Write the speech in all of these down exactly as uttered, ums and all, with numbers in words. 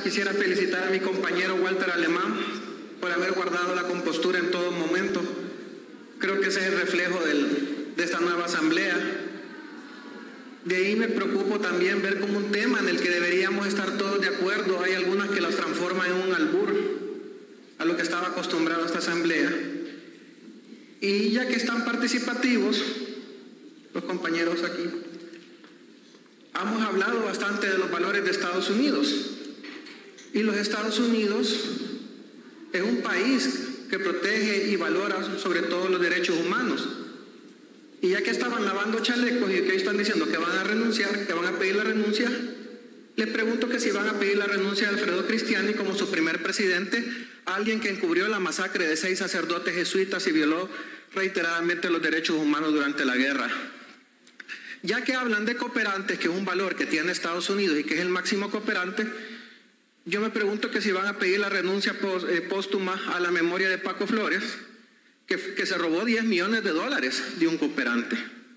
quisiera felicitar a mi compañero Walter Alemán por haber guardado la compostura en todo momento. Creo que ese es el reflejo del, de esta nueva asamblea. De ahí me preocupo también ver como un tema en el que deberíamos estar todos de acuerdo. Hay algunas que las transforman en un albur a lo que estaba acostumbrado esta asamblea. Y ya que están participativos los compañeros aquí, hemos hablado bastante de los valores de Estados Unidos. Y los Estados Unidos es un país que protege y valora sobre todo los derechos humanos. Y ya que estaban lavando chalecos y que están diciendo que van a renunciar, que van a pedir la renuncia, les pregunto que si van a pedir la renuncia de Alfredo Cristiani como su primer presidente, alguien que encubrió la masacre de seis sacerdotes jesuitas y violó reiteradamente los derechos humanos durante la guerra. Ya que hablan de cooperantes, que es un valor que tiene Estados Unidos y que es el máximo cooperante, yo me pregunto que si van a pedir la renuncia póstuma a la memoria de Paco Flores, que, que se robó diez millones de dólares de un cooperante.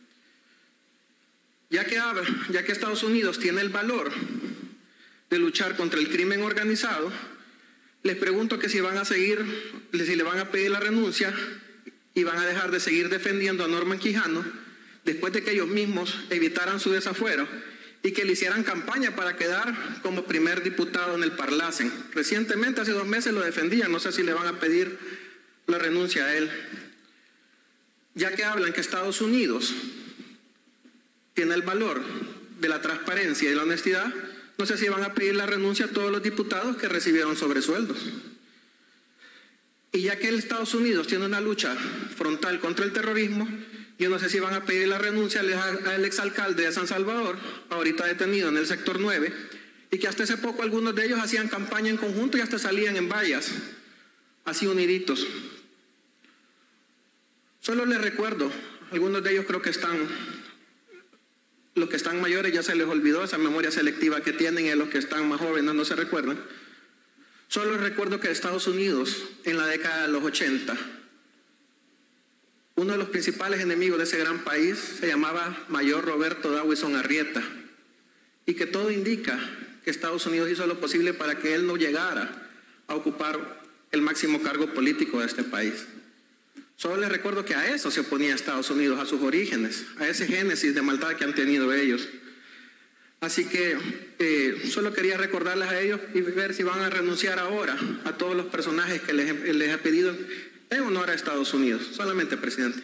Ya que, ya que Estados Unidos tiene el valor de luchar contra el crimen organizado, les pregunto que si van a seguir, si le van a pedir la renuncia y van a dejar de seguir defendiendo a Norman Quijano después de que ellos mismos evitaran su desafuero y que le hicieran campaña para quedar como primer diputado en el Parlacen. Recientemente, hace dos meses, lo defendían. No sé si le van a pedir la renuncia a él. Ya que hablan que Estados Unidos tiene el valor de la transparencia y la honestidad, no sé si van a pedir la renuncia a todos los diputados que recibieron sobresueldos. Y ya que el Estados Unidos tiene una lucha frontal contra el terrorismo, yo no sé si van a pedir la renuncia al exalcalde de San Salvador, ahorita detenido en el sector nueve, y que hasta hace poco algunos de ellos hacían campaña en conjunto y hasta salían en vallas, así uniditos. Solo les recuerdo, algunos de ellos creo que están, los que están mayores ya se les olvidó esa memoria selectiva que tienen, y a los que están más jóvenes no se recuerdan. Solo les recuerdo que Estados Unidos, en la década de los ochenta, uno de los principales enemigos de ese gran país se llamaba Mayor Roberto Dawson Arrieta, y que todo indica que Estados Unidos hizo lo posible para que él no llegara a ocupar el máximo cargo político de este país. Solo les recuerdo que a eso se oponía Estados Unidos, a sus orígenes, a ese génesis de maldad que han tenido ellos. Así que eh, solo quería recordarles a ellos y ver si van a renunciar ahora a todos los personajes que les, les he pedido en honor a Estados Unidos. Solamente, presidente.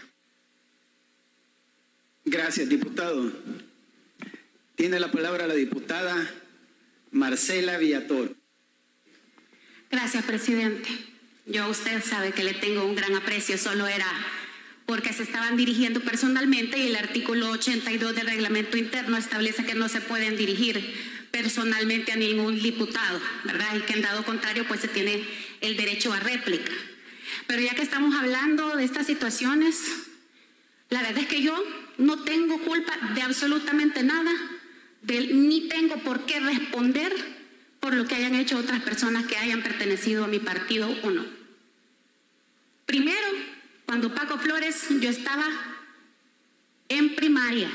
Gracias, diputado. Tiene la palabra la diputada Marcela Villatoro. Gracias, presidente. Yo, usted sabe que le tengo un gran aprecio, solo era porque se estaban dirigiendo personalmente y el artículo ochenta y dos del reglamento interno establece que no se pueden dirigir personalmente a ningún diputado, ¿verdad? Y que en dado contrario pues se tiene el derecho a réplica. Pero ya que estamos hablando de estas situaciones, la verdad es que yo no tengo culpa de absolutamente nada, de, ni tengo por qué responder por lo que hayan hecho otras personas que hayan pertenecido a mi partido o no. Primero, cuando Paco Flores, yo estaba en primaria,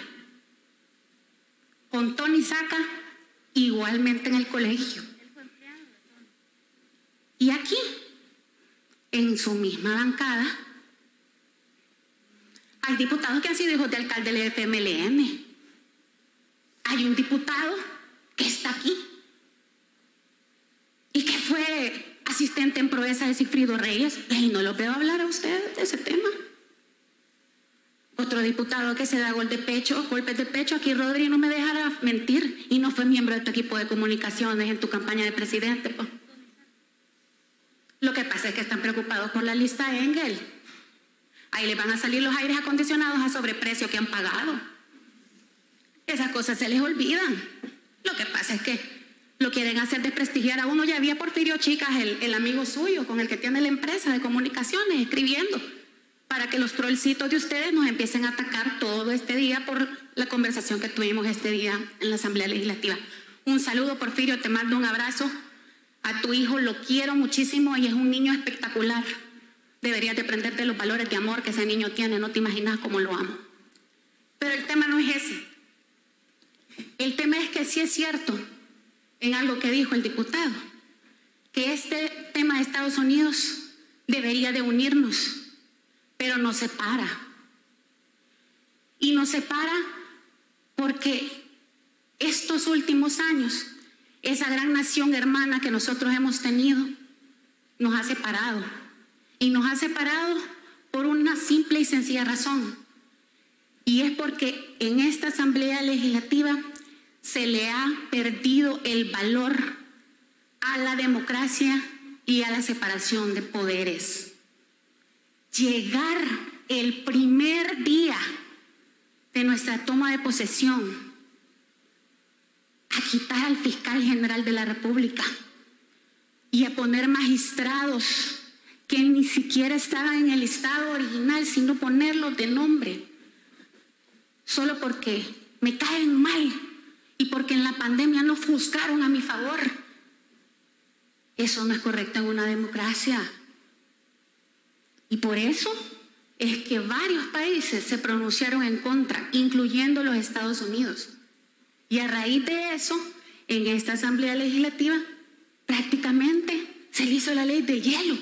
con Tony Saca, igualmente en el colegio. Y aquí, en su misma bancada, hay diputados que han sido hijos de alcalde del F M L N. Hay un diputado que está aquí y que fue asistente en Proeza de Sigfrido Reyes, y no lo veo hablar a usted de ese tema. Otro diputado que se da gol de pecho, golpes de pecho, aquí Rodri no me dejará mentir, y no fue miembro de tu equipo de comunicaciones en tu campaña de presidente. Pues. Lo que pasa es que están preocupados por la lista Engel. Ahí les van a salir los aires acondicionados a sobreprecio que han pagado. Esas cosas se les olvidan. Lo que pasa es que lo quieren hacer desprestigiar a uno. Ya había Porfirio Chicas, el, el amigo suyo, con el que tiene la empresa de comunicaciones, escribiendo para que los trollcitos de ustedes nos empiecen a atacar todo este día por la conversación que tuvimos este día en la Asamblea Legislativa. Un saludo, Porfirio, te mando un abrazo. A tu hijo lo quiero muchísimo y es un niño espectacular. Deberías de aprenderte los valores de amor que ese niño tiene, no te imaginas cómo lo amo. Pero el tema no es ese. El tema es que sí es cierto en algo que dijo el diputado, que este tema de Estados Unidos debería de unirnos, pero nos separa. Y nos separa porque estos últimos años, esa gran nación hermana que nosotros hemos tenido, nos ha separado. Y nos ha separado por una simple y sencilla razón. Y es porque en esta Asamblea Legislativa se le ha perdido el valor a la democracia y a la separación de poderes. Llegar el primer día de nuestra toma de posesión a quitar al fiscal general de la República y a poner magistrados que ni siquiera estaban en el listado original, sino ponerlos de nombre, solo porque me caen mal y porque en la pandemia no juzgaron a mi favor. Eso no es correcto en una democracia. Y por eso es que varios países se pronunciaron en contra, incluyendo los Estados Unidos. Y a raíz de eso, en esta Asamblea Legislativa, prácticamente se hizo la ley de hielo.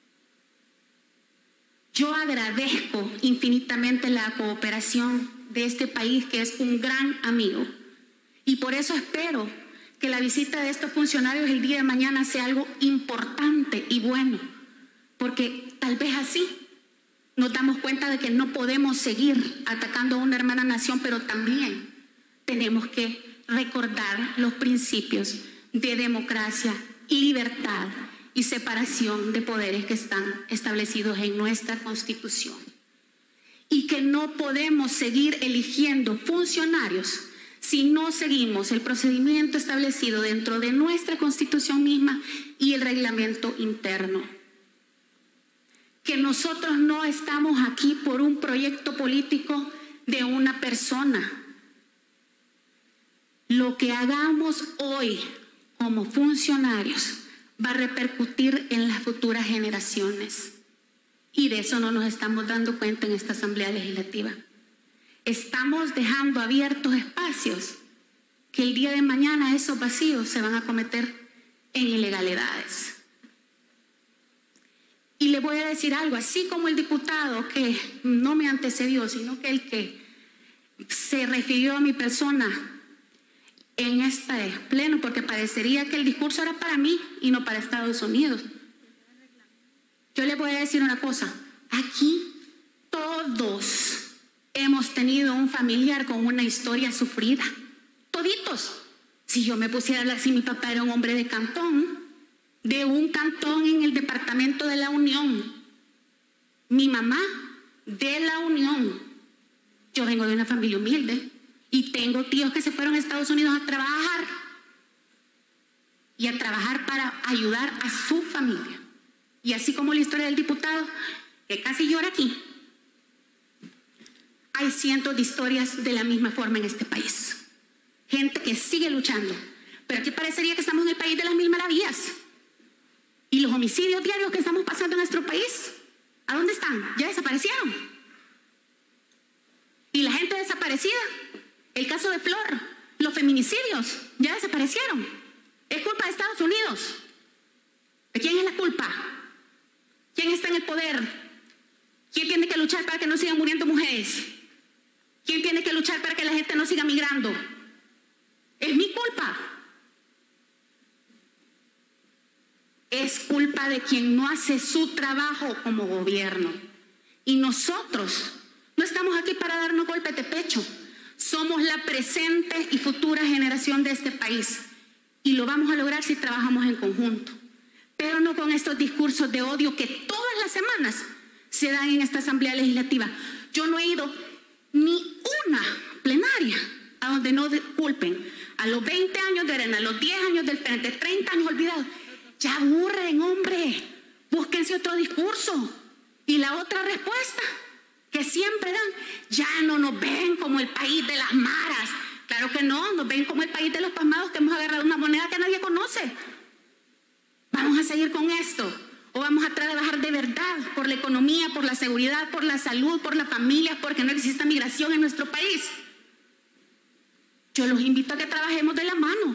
Yo agradezco infinitamente la cooperación de este país, que es un gran amigo. Y por eso espero que la visita de estos funcionarios el día de mañana sea algo importante y bueno, porque tal vez así nos damos cuenta de que no podemos seguir atacando a una hermana nación, pero también tenemos que recordar los principios de democracia, libertad y separación de poderes que están establecidos en nuestra Constitución. Y que no podemos seguir eligiendo funcionarios si no seguimos el procedimiento establecido dentro de nuestra Constitución misma y el reglamento interno. Que nosotros no estamos aquí por un proyecto político de una persona. Lo que hagamos hoy como funcionarios va a repercutir en las futuras generaciones. Y de eso no nos estamos dando cuenta en esta Asamblea Legislativa. Estamos dejando abiertos espacios que el día de mañana esos vacíos se van a cometer en ilegalidades. Y le voy a decir algo, así como el diputado que no me antecedió, sino que el que se refirió a mi persona en este pleno, porque parecería que el discurso era para mí y no para Estados Unidos. Yo le voy a decir una cosa, aquí todos hemos tenido un familiar con una historia sufrida, toditos. Si yo me pusiera a hablar, si mi papá era un hombre de cantón, de un cantón en el departamento de la Unión, mi mamá de la Unión, yo vengo de una familia humilde y tengo tíos que se fueron a Estados Unidos a trabajar y a trabajar para ayudar a su familia. Y así como la historia del diputado, que casi llora aquí, hay cientos de historias de la misma forma en este país. Gente que sigue luchando. Pero aquí parecería que estamos en el país de las mil maravillas. Y los homicidios diarios que estamos pasando en nuestro país, ¿a dónde están? Ya desaparecieron. Y la gente desaparecida, el caso de Flor, los feminicidios, ya desaparecieron. Es culpa de Estados Unidos. ¿De quién es la culpa? ¿Quién está en el poder? ¿Quién tiene que luchar para que no sigan muriendo mujeres? ¿Quién tiene que luchar para que la gente no siga migrando? Es mi culpa. Es culpa de quien no hace su trabajo como gobierno. Y nosotros no estamos aquí para darnos golpes de pecho. Somos la presente y futura generación de este país. Y lo vamos a lograr si trabajamos en conjunto. Pero no con estos discursos de odio que todas las semanas se dan en esta Asamblea Legislativa. Yo no he ido ni una plenaria a donde no culpen a los veinte años de Arena, a los diez años del Frente, treinta años olvidados. Ya aburren, hombre. Búsquense otro discurso. Y la otra respuesta que siempre dan, ya no nos ven como el país de las maras. Claro que no, nos ven como el país de los pasmados que hemos agarrado una moneda que nadie conoce. ¿Vamos a seguir con esto? ¿O vamos a trabajar de verdad por la economía, por la seguridad, por la salud, por la familia, porque no exista migración en nuestro país? Yo los invito a que trabajemos de la mano.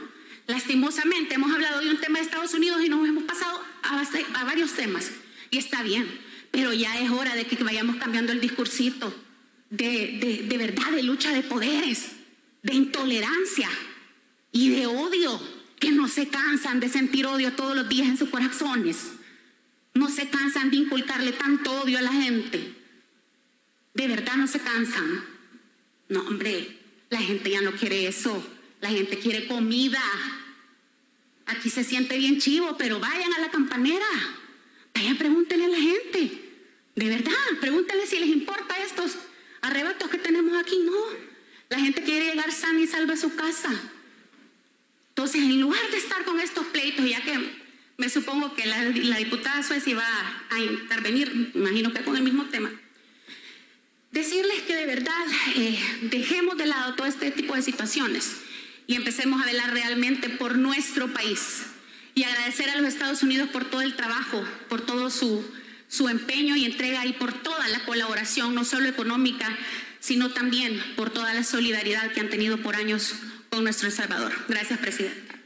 Lastimosamente hemos hablado de un tema de Estados Unidos y nos hemos pasado a, a varios temas. Y está bien, pero ya es hora de que vayamos cambiando el discursito de, de, de verdad, de lucha de poderes, de intolerancia y de odio, que no se cansan de sentir odio todos los días en sus corazones. No se cansan de inculcarle tanto odio a la gente. De verdad no se cansan. No, hombre, la gente ya no quiere eso. La gente quiere comida. Aquí se siente bien chivo, pero vayan a la campanera. Vayan, pregúntenle a la gente. De verdad, pregúntenle si les importa estos arrebatos que tenemos aquí. No, la gente quiere llegar sana y salva a su casa. Entonces, en lugar de estar con estos pleitos, ya que me supongo que la, la diputada Suez iba a, a intervenir, imagino que con el mismo tema, decirles que de verdad eh, dejemos de lado todo este tipo de situaciones y empecemos a velar realmente por nuestro país y agradecer a los Estados Unidos por todo el trabajo, por todo su, su empeño y entrega y por toda la colaboración, no solo económica, sino también por toda la solidaridad que han tenido por años con nuestro El Salvador. Gracias, presidenta.